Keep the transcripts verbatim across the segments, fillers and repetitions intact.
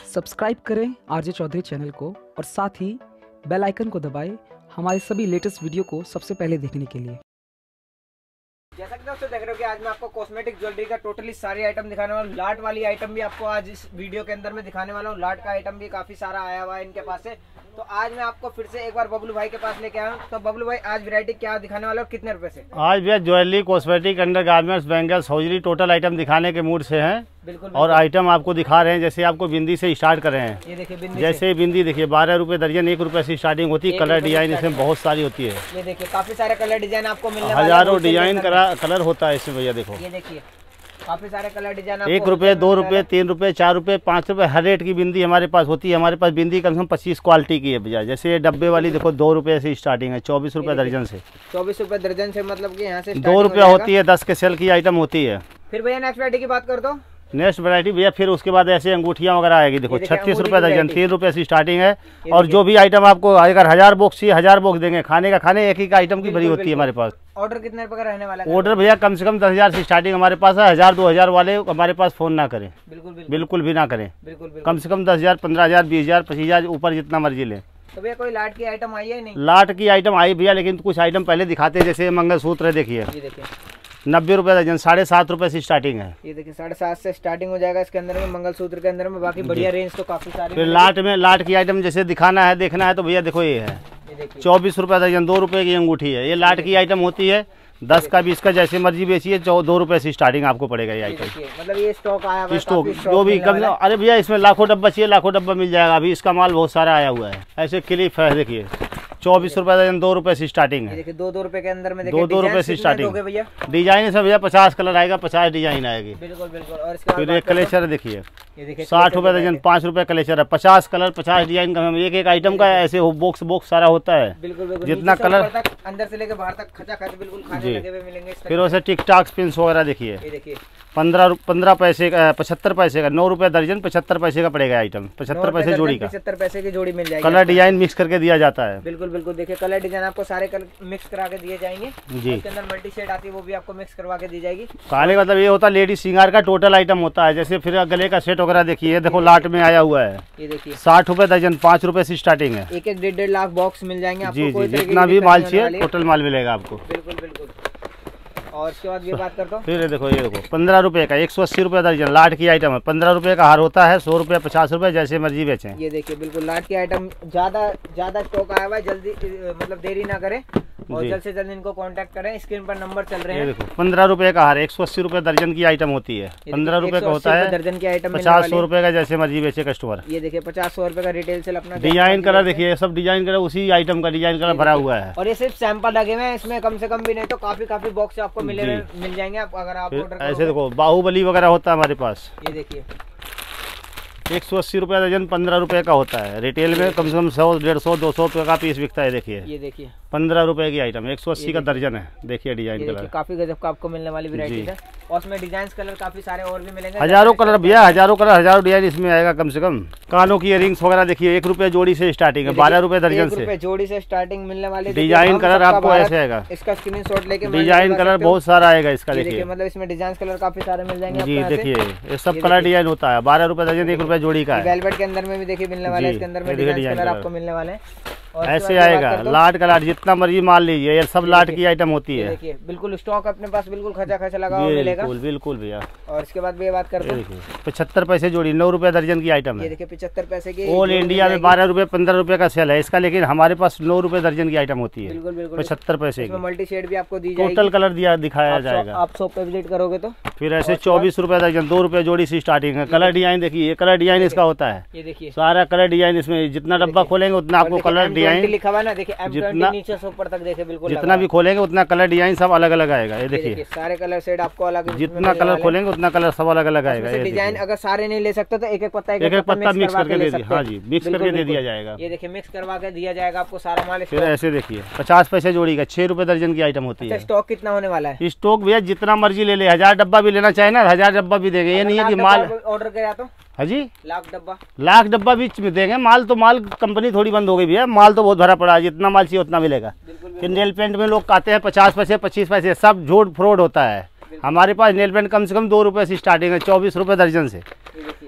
Subscribe करें RJ Chaudhary channel को और साथ ही बेल आइकन को दबाएं हमारे सभी लेटेस्ट वीडियो को सबसे पहले देखने के लिए। जैसा कि दोस्तों देख रहे हो कि आज मैं आपको कॉस्मेटिक ज्वेलरी का टोटली सारी आइटम दिखाने वाला हूँ। लाट वाली आइटम भी आपको आज इस वीडियो के अंदर में दिखाने वाला हूँ। लाट का आइटम भी काफी सारा आया हुआ है इनके पास से। तो आज मैं आपको फिर से एक बार बबलू भाई के पास लेके आया हूँ। तो बबलू भाई आज वैरायटी क्या दिखाने वाला और कितने रुपए से? आज भैया jewellery, cosmetic, under garments, bangles, hosiery total item दिखाने के मूड से हैं। बिल्कुल, और आइटम आपको दिखा रहे हैं। जैसे आपको बिंदी से स्टार्ट कर रहे हैं। ये देखिए बिंदी जैसे बिंदी देखिए बारह रुपए दर्जन, एक रुपए से स्टार्टिंग होती है। कलर डिजाइन इसमें बहुत सारी होती है। ये देखिए काफी सारे कलर डिजाइन आपको मिलने वाले हैं। हजारों डिजाइन कलर होता है इसमें भैया। देखो ये देखिए काफी सारे कलर डिजाइन, एक रुपए, दो रुपए, तीन रुपए, चार रुपए, पाँच रुपए, हर रेट की बिंदी हमारे पास होती है। हमारे पास बिंदी कम से कम पच्चीस क्वालिटी की है भैया। जैसे ये डब्बे वाली देखो दो रुपए से स्टार्टिंग है, चौबीस रुपए दर्जन से। चौबीस रुपए दर्जन से मतलब कि यहाँ से दो रुपया होती है, दस के सेल की आइटम होती है। फिर भैया नेक्स्ट वैरायटी की बात कर दो। नेक्स्ट वैरायटी भैया फिर उसके बाद ऐसे अंगूठियां वगैरह आएगी। देखो छत्तीस रुपए दर्जन, तीन रुपए से स्टार्टिंग है। और जो भी आइटम आपको अगर हजार बॉक्स चाहिए हजार बॉक्स देंगे। खाने का खाने एक ही का आइटम की भरी होती है हमारे पास। ऑर्डर कितने रुपए का रहने वाला है? ऑर्डर भैया कम से कम दस हजार से स्टार्टिंग हमारे पास है। हजार दो हजार वाले हमारे पास फोन ना करें, बिल्कुल बिल्कुल, बिल्कुल भी ना करें। बिल्कुल, बिल्कुल। कम से कम दस हजार, पंद्रह हजार, बीस हजार, पच्चीस हजार, ऊपर जितना मर्जी लें। तो भैया कोई लाट की आइटम आई है नहीं? लाट की आइटम आई भैया, लेकिन कुछ आइटम पहले दिखाते हैं। जैसे मंगलसूत्र देखिए, ये देखिए नब्बे रुपए दर्जन, साढ़े सात रुपए से स्टार्टिंग है। ये देखिए साढ़े सात से स्टार्टिंग हो जाएगा इसके अंदर में, मंगलसूत्र के अंदर में। बाकी बढ़िया रेंज तो काफी सारी। फिर लाट में लाट की आइटम जैसे दिखाना है, देखना है तो भैया देखो ये है चौबीस रुपए दर्जन, दो रुपए की अंगूठी है। ये लाट की आइटम होती है। दस का, बीस का, जैसे मर्जी बेचिए। दो रुपए से स्टार्टिंग आपको पड़ेगा ये आइटम। मतलब ये स्टॉक आया हुआ है, स्टॉक काफी स्टॉक जो भी मिलने कम। वाला है। अरे भैया इसमें लाखों डब्बा चाहिए, लाखों डब्बा मिल जाएगा। अभी इसका माल बहुत सारा आया हुआ है। ऐसे क्लिप है देखिए, चौबीस रुपए दर्जन, दो रुपए से स्टार्टिंग है। देखिए दो दो रुपए के अंदर में दो दो रुपए से स्टार्टिंग भैया। डिजाइन इसमें भैया पचास कलर आएगा, पचास डिजाइन आएगी। बिल्कुल बिल्कुल। और इसके फिर एक कलेचर देखिए, देखिए साठ रुपए दर्जन, पाँच रुपए कलेचर है। पचास कलर, पचास डिजाइन का एक एक आइटम का ऐसे बॉक्स बॉक्स सारा होता है। बिल्कुल बिल्कुल। जितना कलर अंदर से लेकर बाहर तक खचा खच बिल्कुल खाने लगे हुए मिलेंगे। फिर वैसे टिक टाक पिंस वगैरह देखिए, ये देखिए पंद्रह पंद्रह पैसे का, पचहत्तर पैसे का, नौ रुपए दर्जन, पचहत्तर पैसे का पड़ेगा आइटम। पचहत्तर पैसे जोड़ी का, पचहत्तर पैसे की जोड़ी मिल जाएगी। कलर डिजाइन मिक्स करके दिया जाता है। बिल्कुल बिल्कुल। देखिए कलर डिजाइन आपको सारे कलर मिक्स करा के दिए जाएंगे जी। इसके अंदर मल्टी शेड आती है, वो भी आपको मिक्स करवा के दी जाएगी। काले का मतलब ये होता है लेडीज श्रृंगार का टोटल आइटम होता है। जैसे फिर गले का सेट वगैरह देखिए, देखो लाट में आया हुआ है। ये देखिए साठ रुपए दर्जन, पाँच रुपए से स्टार्टिंग है। एक एक डेढ़ डेढ़ लाख बॉक्स मिल जाएंगे आपको। जी कोई जी, तरीके की जितना भी दिक्कत माल नहीं होने चाहिए वाली है। टोटल माल मिलेगा आपको। बिल्कुल बिल्कुल। और इसके बाद ये बात करता हूँ। फिर ये देखो, ये देखो पंद्रह रुपए का, एक सौ अस्सी रुपए दर्जन लाट की आइटम है। पंद्रह रुपए का हार होता है, सौ रुपए, पचास रुपए, जैसे मर्जी बेचें। ये देखिए बिल्कुल लाट की आइटम ज्यादा ज्यादा स्टॉक आया हुआ है। जल्दी मतलब देरी ना करें और जल्द से जल्द इनको कांटेक्ट करें। स्क्रीन पर नंबर चल रहे हैं। ये देखो पंद्रह रुपए का हार, एक सौ अस्सी रुपए दर्जन की आइटम होती है। पंद्रह रुपए का होता है, दर्जन की आइटम पचास सौ रुपए का, जैसे मर्जी बेचे कस्टमर। ये देखिए पचास सौ रुपए का रिटेल सेल अपना। डिजाइन कलर देखिए, सब डिजाइन कलर उसी आइटम का डिजाइन कलर भरा हुआ है। और ये सिर्फ सैंपल लगे हुए हैं, इसमें कम से कम भी नहीं तो काफी काफी बॉक्स आपको मिले मिल जाएंगे आप अगर आप ऑर्डर ऐसे देखो बाहुबली वगैरह होता है हमारे पास। ये देखिए एक सौ अस्सी रुपये दर्जन, पंद्रह रुपए का होता है। रिटेल में कम से कम सौ, डेढ़ सौ, दो सौ रुपये का पीस बिकता है। देखिए ये देखिए पंद्रह रुपए की आइटम, एक सौ अस्सी का दर्जन है। देखिए डिजाइन कलर काफी गजब का आपको मिलने वाली वैरायटी है। और उसमें डिजाइन कलर काफी सारे और भी मिलेंगे। हजारों कलर भैया, हजारों कलर, हजारों डिजाइन इसमें आएगा कम से कम। कानों की इयरिंग्स वगैरह देखिए, एक रुपए जोड़ी से स्टार्टिंग है, बारह रुपए दर्जन से जोड़ी से स्टार्टिंग मिलने वाली। डिजाइन कलर आपको ऐसे आएगा। इसका स्क्रीनशॉट लेके डिजाइन कलर बहुत सारा आएगा इसका। देखिए मतलब इसमें डिजाइन कलर काफी सारे मिल जाएंगे जी। देखिए ये सब कलर डिजाइन होता है, बारह रुपए दर्जन, एक रुपए जोड़ी का है। वेलवेट के अंदर में भी देखिए मिलने वाले, इसके अंदर में डिजाइन कलर आपको मिलने वाले हैं। ऐसे आएगा लाट का लाट, जितना मर्जी माल लीजिए, ये सब लाट की आइटम होती है। देखिए बिल्कुल स्टॉक अपने पास बिल्कुल खचा खचा लगा हुआ मिलेगा। बिल्कुल बिल्कुल भैया। और इसके बाद भी बात करते हैं, पचहत्तर पैसे जोड़ी, नौ रुपए दर्जन की आइटम है। ये देखिए पचहत्तर पैसे की। ऑल इंडिया में बारह रुपए, पंद्रह रुपए का सेल है इसका, लेकिन हमारे पास नौ रुपए दर्जन की आइटम होती है। बिल्कुल बिल्कुल पचहत्तर पैसे की। मल्टी शेड भी आपको दी जाएगी, टोटल कलर दिया दिखाया जाएगा। आप शॉप पे विजिट करोगे तो। फिर ऐसे चौबीस रुपए दर्जन, दो रुपए जोड़ी से स्टार्टिंग है। कलर डिजाइन देखिए, कलर डिजाइन इसका होता है। ये देखिए सारा कलर डिजाइन इसमें, जितना डब्बा खोलेंगे उतना आपको कलर डिजाइन लिखा हुआ है ना। देखिए जितना नीचे से ऊपर तक देखिए बिल्कुल जितना भी खोलेंगे उतना कलर डिजाइन सब अलग अलग आएगा। ये देखिए सारे कलर सेट आपको अलग, जितना कलर खोलेंगे उतना कलर सब अलग अलग आएगा। डिजाइन अगर सारे नहीं ले सकते तो एक एक पत्ता एक एक पत्ता मिक्स करके दे दिया। हाँ जी, मिक्स करके दे दिया जाएगा। ये देखिए मिक्स करवा के दिया जाएगा आपको सारा माल। फिर ऐसे देखिए पचास पैसे जोड़ी का, छह रुपए दर्जन की आइटम होती है। स्टॉक कितना होने वाला है? स्टॉक भैया जितना मर्जी ले ले, हजार डब्बा भी लेना चाहे ना, हजार डब्बा भी देंगे। ये नहीं है कि माल ऑर्डर किया तो हाँ जी लाख डब्बा लाख डब्बा भी देंगे। माल तो माल कंपनी थोड़ी बंद हो गई भैया, माल तो बहुत भरा पड़ा है। जितना माल चाहिए उतना मिलेगा। कि नेल पेंट में लोग कहते हैं पचास पैसे, पच्चीस पैसे, सब झूठ फ्रॉड होता है। हमारे पास नेल पेंट कम से कम दो रुपए से स्टार्टिंग है, चौबीस रुपए दर्जन से।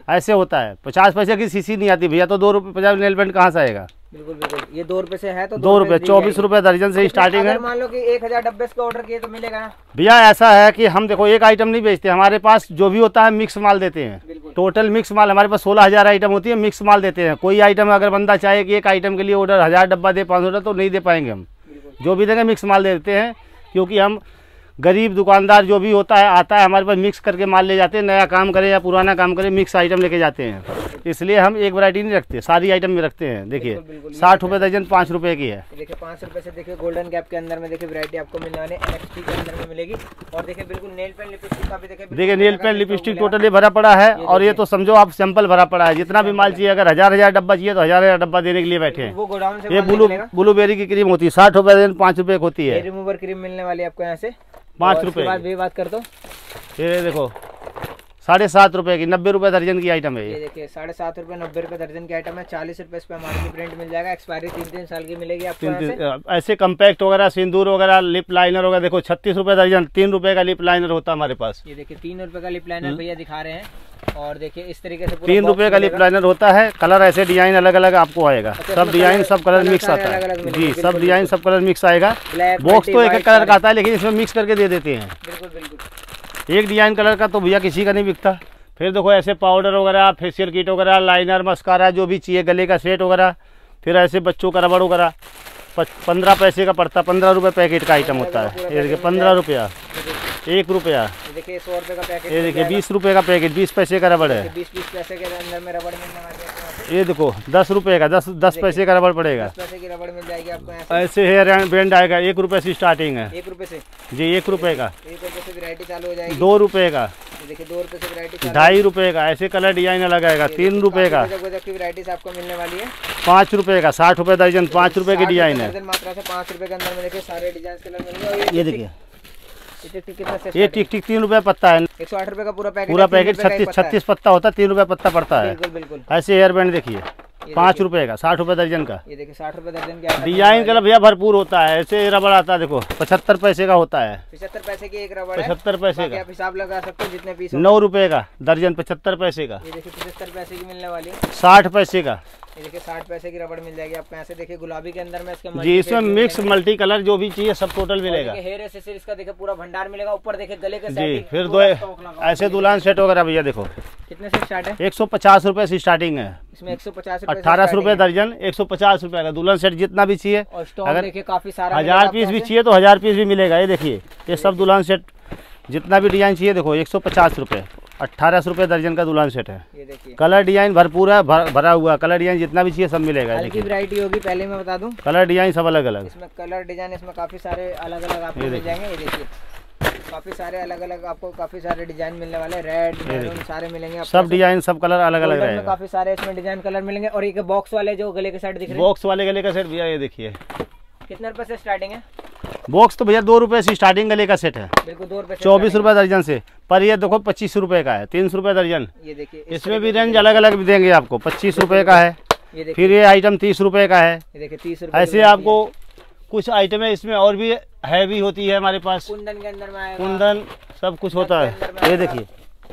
ऐसे होता है। पचास पैसे की सीसी नहीं आती भैया, तो दो रुपये पचास नेल पेंट कहाँ से आएगा। बिल्कुल बिल्कुल, ये दो रुपए से है तो दो रुपये चौबीस रुपये दर्जन से स्टार्टिंग है। मान लो कि एक हजार डब्बे इसका ऑर्डर किए तो मिलेगा ना भैया। ऐसा है कि हम देखो एक आइटम नहीं बेचते, हमारे पास जो भी होता है मिक्स माल देते हैं। टोटल मिक्स माल हमारे पास सोलह हजार आइटम होती है, मिक्स माल देते हैं। कोई आइटम अगर बंदा चाहे कि एक आइटम के लिए ऑर्डर हजार डब्बा दे, पाँच सौ तो नहीं दे पाएंगे हम। जो भी देंगे मिक्स माल दे देते हैं, क्योंकि हम गरीब दुकानदार जो भी होता है आता है हमारे पास मिक्स करके माल ले जाते हैं। नया काम करे या पुराना काम करे, मिक्स आइटम लेके जाते हैं। इसलिए हम एक वैरायटी नहीं रखते, सारी आइटम में रखते हैं। देखिए साठ रुपये दर्जन पाँच रुपए की है। देखिए पाँच रुपए से देखिए गोल्डन कैप के अंदर में देखिए वैरायटी आपको मिलने वाली है, एनएक्सटी के अंदर में मिलेगी। और देखिए बिल्कुल नेल पेंट लिपस्टिक का भी देखिए देखिए नेल पेंट लिपस्टिक टोटली भरा पड़ा है। और ये तो समझो आप सैंपल भरा पड़ा है। जितना भी माल चाहिए, अगर हजार हजार डब्बा चाहिए तो हजार हजार डब्बा देने के लिए बैठे हैं। वो गोडाउन से ये ब्लू ब्लूबेरी की क्रीम होती है, साठ रुपये दर्जन पाँच रुपए की होती है। रिमूवर क्रीम मिलने वाली है आपको यहाँ से पाँच रुपए। बाद भी बात कर दो, ये देखो साढ़े सात रुपए की, नब्बे रुपए दर्जन की आइटम है ये ये। देखिए साढ़े सात रुपए नब्बे रुपए दर्जन की आइटम है। चालीस रुपए इस पे हमारे प्रिंट मिल जाएगा। एक्सपायरी तीन तीन साल की मिलेगी आपको तीन, यहाँ से। तीन, ऐसे कम्पैक्ट वगैरह, सिंदूर वगैरह, लिप लाइनर वगैरह देखो छत्तीस रुपए दर्जन। तीन रुपए का लिप लाइनर होता है हमारे पास। ये देखिए तीन रुपए का लिप लाइनर भैया दिखा रहे हैं। और देखिए इस तरीके से तीन रुपए का लिप लाइनर होता है। कलर ऐसे डिजाइन अलग अलग आपको आएगा। सब डिजाइन सब कलर मिक्स आता है जी, सब डिजाइन सब कलर मिक्स आएगा। बॉक्स तो एक एक कलर का आता है, लेकिन इसमें मिक्स करके दे देते हैं। बिल्कुल बिल्कुल, एक डिजाइन कलर का तो भैया किसी का नहीं बिकता। फिर देखो ऐसे पाउडर वगैरह, फेशियल किट वगैरह, लाइनर, मस्कारा, जो भी चाहिए, गले का सेट वगैरह। फिर ऐसे बच्चों का रबड़ वगैरह पंद्रह पैसे का पड़ता, पंद्रह रुपये पैकेट का आइटम होता है। ये देखिए पंद्रह रुपया, एक रुपया। देखिए सौ रुपए का पैकेट। ये देखिए बीस रुपए का पैकेट, बीस पैसे का रबड़ है। बीस बीस पैसे के अंदर में रबड़ मिलने वाली है। ये देखो दस रुपए का, दस दस पैसे का रबड़ पड़ेगा। दस पैसे की रबड़ मिल जाएगी आपको यहाँ से। ऐसे हेयर बैंड आएगा, एक रुपये से स्टार्टिंग है एक रुपए से जी, एक रुपए का। एक रुपए से वैरायटी चालू हो जाएगी। दो रुपए का, देखिए दो रुपए से वैरायटी, ढाई रुपए का, ऐसे कलर डिजाइन अलग आएगा। तीन रुपए का, की वैरायटीज आपको मिलने वाली है। पाँच रुपए का, साठ रुपए दर्जन, पाँच रुपए की डिजाइन है। मात्रा से पाँच रुपए के अंदर में देखिए सारे डिजाइन कलर मिलेंगे। ये देखिए कितना ये टिक टिक तीन रुपए पत्ता है। एक सौ आठ रुपए का पूरा पैकेट, पूरा पैकेट छत्तीस छत्तीस पत्ता होता है, तीन रुपए पत्ता पड़ता है। बिल्कुल बिल्कुल। ऐसे हेयर बैंड देखिए पाँच रुपए का, साठ रुपए दर्जन का। ये देखिए साठ रुपए दर्जन का डिजाइन कलर भैया भरपूर होता है। ऐसे रबड़ आता है देखो, पचहत्तर पैसे का होता है। पचहत्तर पैसे की एक रबड़ है। पचहत्तर पैसे का आप हिसाब लगा सकते हो जितने पीस। नौ रुपए का दर्जन, पचहत्तर पैसे का। ये देखिए पचहत्तर पैसे की मिलने वाली है। साठ पैसे का। ये देखिए साठ पैसे की रबड़ मिल जाएगी आपको यहाँ से। देखिए गुलाबी के अंदर में इसका जी, इसमें मिक्स मल्टी कलर जो भी चाहिए सब टोटल मिलेगा। हेयर एक्सेसरीज का देखिए पूरा भंडार मिलेगा। ऊपर देखिए गले के जी, फिर दो ऐसे दुल्हन सेट वगैरह भैया देखो कितने से स्टार्ट है। एक सौ पचास रुपए से स्टार्टिंग है। इसमें एक सौ पचास अठारह सौ रुपए दर्जन, एक सौ पचास रुपए का दुल्हन सेट जितना भी चाहिए। अगर देखिए काफी सारा हजार पीस भी चाहिए तो हजार पीस भी मिलेगा। ये देखिए ये सब दुल्हन सेट जितना भी डिजाइन चाहिए देखो एक सौ पचास रुपये, अट्ठारह सौ रुपये दर्जन का दुल्हन सेट है। ये देखिए कलर डिजाइन भरपूर है, भर, भरा हुआ कलर डिजाइन जितना भी चाहिए सब मिलेगा। देखिए वैरायटी होगी, पहले मैं बता दूं कलर डिजाइन सब अलग अलग। इसमें कलर डिजाइन इसमें काफी सारे अलग अलग आपको मिल जाएंगे। ये देखिए काफी सारे अलग अलग आपको काफी सारे डिजाइन मिलने वाले, रेड मैरून सारे मिलेंगे आपको। सब डिजाइन सब कलर अलग अलग रहेगा। काफी सारे इसमें डिजाइन कलर मिलेंगे। और एक बॉक्स वाले जो गले के सेट दिख रहे हैं, बॉक्स वाले गले का सेट भैया ये देखिए कितने रुपए से स्टार्टिंग है। बॉक्स तो भैया दो रुपए से स्टार्टिंग गले का सेट है। बिल्कुल दो रुपए, चौबीस रुपए दर्जन से। पर ये देखो पच्चीस रुपए का है, तीन सौ रुपए दर्जन। ये देखिए इसमें भी रेंज अलग अलग भी देंगे आपको। पच्चीस रुपए का है, ये फिर ये आइटम तीस रुपए का है। ये देखिए तीस रुपए। ऐसे आपको कुछ आइटम है इसमें और भी हैवी होती है हमारे पास। कुंदन के अंदर में आएगा, कुंदन सब कुछ होता है। ये देखिए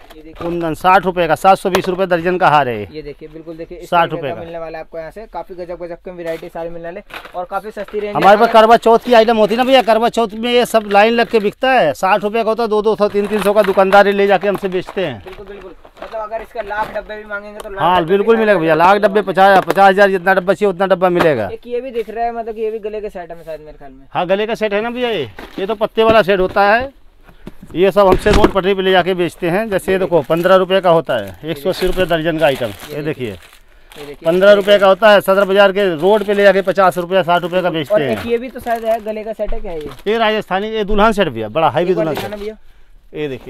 कुंदन साठ रुपए का, सात सौ बीस रुपए दर्जन का हार है। ये देखिए बिल्कुल देखिए साठ रुपए का मिलने वाला है आपको यहाँ से। काफी गजब गजब की वैरायटी सारी मिलने वाले और काफी सस्ती रेंज। हमारे पास करवा चौथ की आइटम होती है ना भैया, करवा चौथ में ये सब लाइन लग के बिकता है। साठ रुपए का होता है, दो दो सौ तीन तीन सौ का दुकानदार ले जाके हमसे बेचते हैं। बिल्कुल बिल्कुल, मतलब अगर इसका लाख डब्बे भी मांगेंगे तो हाँ बिल्कुल मिलेगा भैया। लाख डब्बे पचास पचास हजार जितना डब्बा चाहिए उतना डब्बा मिलेगा। एक ये भी दिख रहा है, मतलब ये भी गले के सेट है शायद मेरे ख्याल में। हाँ गले का सेट है ना भैया। ये ये तो पत्ते वाला सेट होता है। ये सब हमसे रोड पटरी पे ले जाके बेचते हैं। जैसे ये देखो पंद्रह रुपए का होता है, एक सौ अस्सी रुपये दर्जन का आइटम। ये देखिए पंद्रह रुपए का होता है। सदर बाजार के रोड पे ले जाके पचास रुपया साठ रुपए का बेचते हैं। ये भी तो शायद है गले का सेट है क्या ये? ये राजस्थानी ये दुल्हन सेट भैया, बड़ा हाईवी दुल्हन सेट। भैया ये देखिए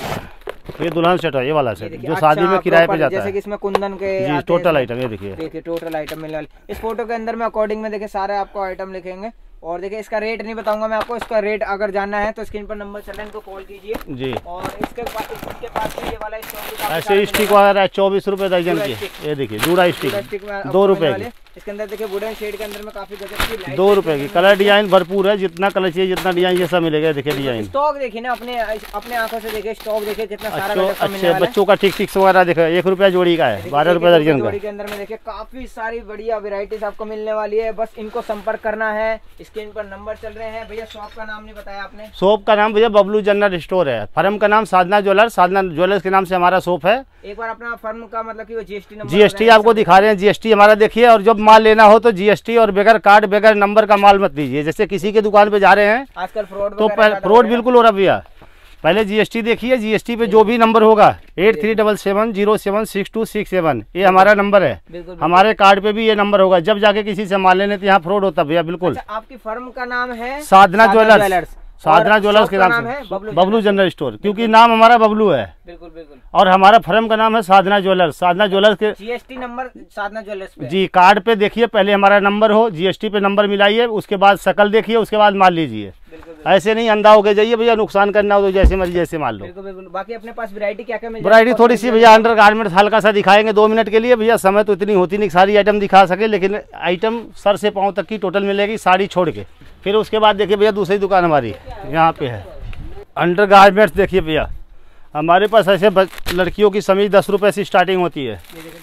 ये दुल्हन सेट है, ये वाला सेट जो शादी में किराए पे जाता है। जैसे कि इसमें कुंदन के जी टोटल आइटम। ये देखिए देखिए टोटल आइटम मिलने वाले। इस फोटो के अंदर में अकॉर्डिंग में देखिए सारे आपको आइटम लिखेंगे। और देखिए इसका रेट नहीं बताऊंगा मैं आपको। इसका रेट अगर जानना है तो स्क्रीन पर नंबर चल रहा है, इनको कॉल कीजिए जी। और इसके पास इसके पास ये वाला स्टोन ऐसे स्टिक वगैरह चौबीस रुपए दर्जन की। ये देखिए जूड़ा स्टिक दो रुपए की। इसके अंदर देखिए वुडन शेड के अंदर में काफी गजब की लाइट, दो रुपए की कलर डिजाइन भरपूर है, जितना कलर चाहिए जितना डिजाइन जैसा मिलेगा। देखिए डिजाइन स्टॉक देखिए ना, अपने अपने आंखों से देखिए स्टॉक देखिए कितना सारा अच्छो, गजब का मिलने अच्छे वाला है। बच्चों का टिक टिक्स वगैरह देखो, एक रुपया जोड़ी का है, बारह रुपए दर्जन का। जोड़ी के अंदर में देखिए काफी सारी बढ़िया वेराइटीज आपको मिलने वाली है, बस इनको संपर्क करना है। स्क्रीन पर नंबर चल रहे हैं। भैया शॉप का नाम नहीं बताया आपने? शॉप का नाम भैया बबलू जनरल स्टोर है, फर्म का नाम साधना ज्वेलर्स, साधना ज्वेलर्स के नाम से हमारा शॉप है। एक बार अपना फर्म का मतलब कि वो जीएसटी नंबर जीएसटी आपको दिखा रहे हैं, जीएसटी हमारा देखिए। और जब माल लेना हो तो जीएसटी और बगैर कार्ड बगैर नंबर का माल मत दीजिए। जैसे किसी के दुकान पे जा रहे हैं आजकल फ्रॉड तो फ्रॉड बिल्कुल हो रहा भैया। पहले जीएसटी देखिए, जीएसटी पे जो भी नंबर होगा eight three double seven zero seven six two six seven ये हमारा नंबर है। हमारे कार्ड पे भी ये नंबर होगा। जब जाके किसी से माल लेने तो यहाँ फ्रॉड होता भैया बिल्कुल। अच्छा, आपकी फर्म का नाम है साधना ज्वेलर्स, साधना ज्वेलर्स के नाम नाम से है बबलू जनरल स्टोर, क्योंकि नाम हमारा बबलू है। बिल्कुल बिल्कुल। और हमारा फर्म का नाम है साधना ज्वेलर्स, साधना ज्वेलर्स के जीएसटी नंबर साधना ज्वेलर्स पे जी। कार्ड पे देखिए पहले हमारा नंबर हो, जीएसटी पे नंबर मिलाइए, उसके बाद शकल देखिए, उसके बाद माल लीजिए। ऐसे नहीं अंधा होके जाइए भैया, नुकसान करना हो तो जैसे मर्जी जैसे माल लो। बिल्कुल बिल्कुल। बाकी अपने पास वैरायटी क्या क्या मिल जाएगी? वैरायटी थोड़ी सी भैया अंडर गारमेंट्स हल्का सा दिखाएंगे दो मिनट के लिए भैया, समय तो इतनी होती नहीं सारी आइटम दिखा सके, लेकिन आइटम सर से पाँव तक की टोटल मिलेगी साड़ी छोड़ के। फिर उसके बाद देखिए भैया दूसरी दुकान हमारी यहाँ पे है अंडर गारमेंट्स। देखिए भैया हमारे पास ऐसे लड़कियों की समीज दस रुपए से स्टार्टिंग होती है,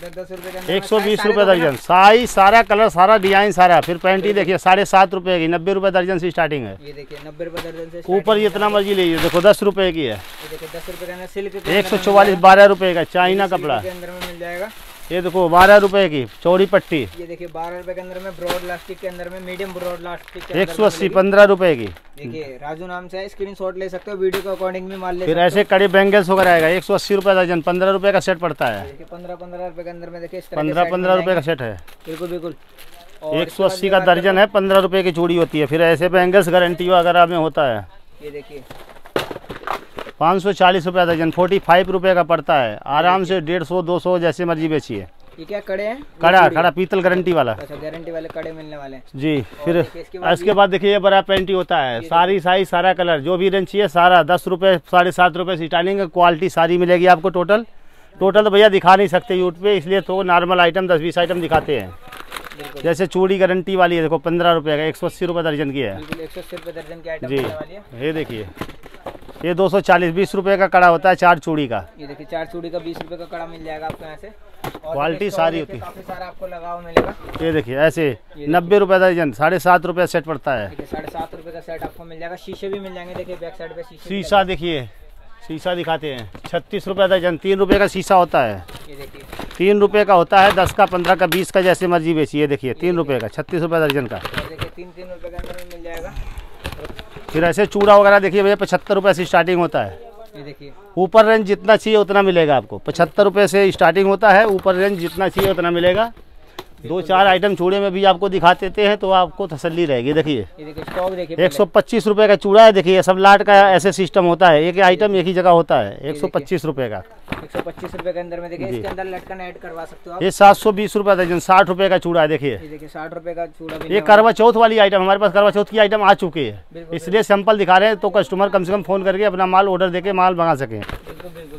एक सौ बीस रुपये दर्जन, साइज सारा कलर सारा डिजाइन सारा। फिर पैंटी देखिए साढ़े सात रुपये की, नब्बे रुपये दर्जन से स्टार्टिंग है। ये देखिए नब्बे रुपए दर्जन से ऊपर जितना मर्जी लीजिए, देखो दस रुपए की है, ये देखिए दस रुपए का सिल्क एक सौ चौवालीस बारह रुपये का चाइना कपड़ा। के अंदर में मिल जाएगा। ये देखो बारह रुपए की चौड़ी पट्टी, ये देखिए बारह रुपए के अंदर में ब्रॉड इलास्टिक के अंदर में मीडियम ब्रॉड इलास्टिक के एक सौ अस्सी पंद्रह रुपए की। देखिए राजू नाम से है, स्क्रीनशॉट ले सकते हो, वीडियो के अकॉर्डिंग भी माल ले फिर सकते ऐसे कड़े बैंगल्स वगैरह आएगा एक सौ अस्सी रुपये दर्जन, पंद्रह रुपए का सेट पड़ता है। देखिए पंद्रह पंद्रह रुपए के अंदर में देखिए इस तरह पंद्रह पंद्रह रुपए का सेट है, बिल्कुल बिल्कुल। एक सौ अस्सी का दर्जन है, पंद्रह रुपए की चूड़ी होती है। फिर ऐसे बैंगल्स गारंटी वगैरह में होता है, ये देखिए पाँच सौ चालीस रुपये दर्जन, फोर्टी फाइव रुपये का पड़ता है। आराम से डेढ़ सौ दो सौ जैसे मर्जी बेचिए। ये क्या कड़े हैं? कड़ा कड़ा पीतल गारंटी वाला। अच्छा गारंटी वाले कड़े मिलने वाले हैं जी। फिर इसके बाद इसके बाद देखिए ये बड़ा पेंटी होता है, सारी साइज सारा कलर जो भी रेंज चाहिए सारा, दस रुपये साढ़े सात रुपये से स्टार्टिंग है। क्वालिटी सारी मिलेगी आपको। टोटल टोटल तो भैया दिखा नहीं सकते यूट्यूब पे, इसलिए तो नॉर्मल आइटम दस बीस आइटम दिखाते हैं। जैसे चूड़ी गारंटी वाली है देखो पंद्रह रुपये का, एक सौ अस्सी रुपये दर्जन की है एक सौ अस्सी रुपये दर्जन की आइटम जी। मिलने वाली है। ये देखिए ये दो सौ चालीस बीस रुपये का कड़ा होता है चार चूड़ी का। ये देखिए चार चूड़ी का बीस रुपए का कड़ा मिल जाएगा आपको यहाँ से। और क्वालिटी देखिए सारी देखिए होती है। काफी सारा आपको लगा हुआ मिलेगा। ये देखिए ऐसे नब्बे रुपये दर्जन, साढ़े सात रुपये सेट पड़ता है। देखिए साढ़े सात रुपए का सेट आपको मिल जाएगा। शीशे भी मिल जाएंगे, देखिए बैक साइड पे शीशे भी शीशा देखिए, शीशा दिखाते हैं छत्तीस रुपये दर्जन, तीन रुपये का शीशा होता है। ये देखिए तीन रुपये का होता है, दस का पंद्रह का बीस का जैसे मर्जी बेचिए। देखिए तीन रुपये का छत्तीस रुपये दर्जन का। और देखिए तीन तीन रुपए के अंदर में मिल जाएगा। फिर ऐसे चूड़ा वगैरह देखिए भैया पचहत्तर रुपये से स्टार्टिंग होता है। ये देखिए ऊपर रेंज जितना चाहिए उतना मिलेगा आपको, पचहत्तर रुपये से स्टार्टिंग होता है, ऊपर रेंज जितना चाहिए उतना मिलेगा। दो चार आइटम चूड़े में भी आपको दिखा देते हैं तो आपको तसल्ली रहेगी। देखिए ये देखिए स्टॉक देखिए एक सौ पच्चीस रुपये का चूड़ा है। देखिए सब लाट का ऐसे सिस्टम होता है, एक आइटम एक ही जगह होता है। एक सौ पच्चीस रुपये का, एक सौ पच्चीस रुपए के अंदर में देखिए इसके अंदर लटकन ऐड करवा सकते हो आप। ये सात सौ बीस रुपये दर्जन, साठ रुपये का चूड़ा है। देखिए ये देखिए साठ रुपए का चूड़ा भी ये करवा चौथ वाली आइटम, हमारे पास करवा चौथ की आइटम आ चुकी है, इसलिए सैंपल दिखा रहे हैं तो कस्टमर कम से कम फ़ोन करके अपना माल ऑर्डर देके माल मंगा सकें। बिल्कुल बिल्कुल।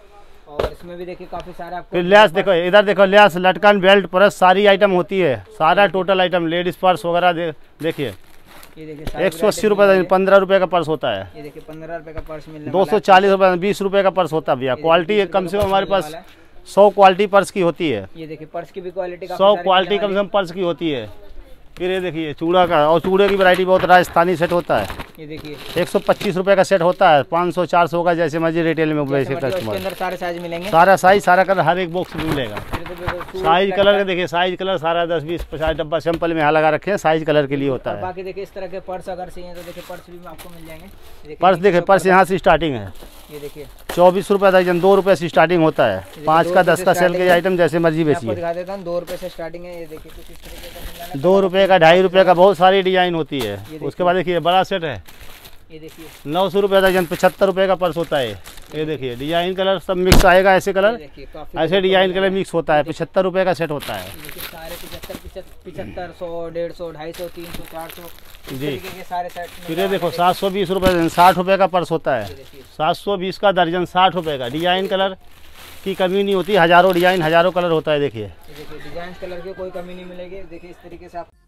और इसमें भी देखिए काफी सारे आपको फिर लेस देखो, इधर देखो लेस लटकन बेल्ट पर्स सारी आइटम होती है, सारा टोटल आइटम लेडीज पर्स वगैरह दे, देखिए ये देखिए एक सौ अस्सी रुपये पंद्रह रुपये का पर्स होता है। ये देखिए पंद्रह रुपए का पर्स मिलने दो सौ चालीस रुपये बीस रुपये का पर्स होता है भैया। क्वालिटी कम से कम हमारे पास सौ क्वालिटी पर्स की होती है। ये देखिए पर्स की भी क्वालिटी सौ क्वालिटी कम से कम पर्स की होती है। फिर ये देखिए चूड़ा का, और चूड़े की वैरायटी बहुत राजस्थानी सेट होता है। ये देखिए एक सौ पच्चीस रुपये का सेट होता है, पाँच सौ चार सौ का जैसे मर्जी रिटेल में वैसे इसके कस्टमर। अंदर सारे साइज मिलेंगे। सारा साइज सारा कलर हर एक बॉक्स में मिलेगा। बिल्कुल बिल्कुल। साइज कलर का देखिए, साइज कलर सारा दस बीस पचास डब्बा सैंपल में यहाँ लगा रखे हैं, साइज कलर के लिए होता है। बाकी देखिए इस तरह के पर्स अगर चाहिए तो देखिए पर्स भी आपको मिल जाएंगे। पर्स देखिए, पर्स यहाँ से स्टार्टिंग है ये देखिए चौबीस रुपये दर्जन, दो रुपये से स्टार्टिंग होता है। पाँच का दस का सेल के आइटम जैसे मर्जी मैं आपको बेचिए। दिखा देता हूँ, दो रुपए से स्टार्टिंग है। ये देखिए कुछ इस तरीके का मिल जाएगा। दो रुपये का, ढाई रुपये का, बहुत सारी डिजाइन होती है। उसके बाद देखिए बड़ा सेट है, ये देखिए नौ सौ रुपये दर्जन, पचहत्तर रुपये का पर्स होता है। ये देखिए डिजाइन कलर सब मिक्स आएगा, ऐसे कलर देखिए काफी ऐसे डिजाइन कलर मिक्स होता है। पचहत्तर रुपये का सेट होता है। देखिए सारे पिछहत्तर पिछहत्तर सौ डेढ़ सौ ढाई सौ तीन सौ चार सौ जी। के सारे सेट। फिर ये देखो सात सौ बीस रुपये दर्जन, साठ रुपये का पर्स होता है। सात सौ बीस का दर्जन, साठ रुपये का। डिजाइन कलर की कमी नहीं होती, हज़ारों डिज़ाइन हज़ारों कलर होता है। देखिए देखिए डिजाइन कलर की कोई कमी नहीं मिलेगी। देखिए इस तरीके से आप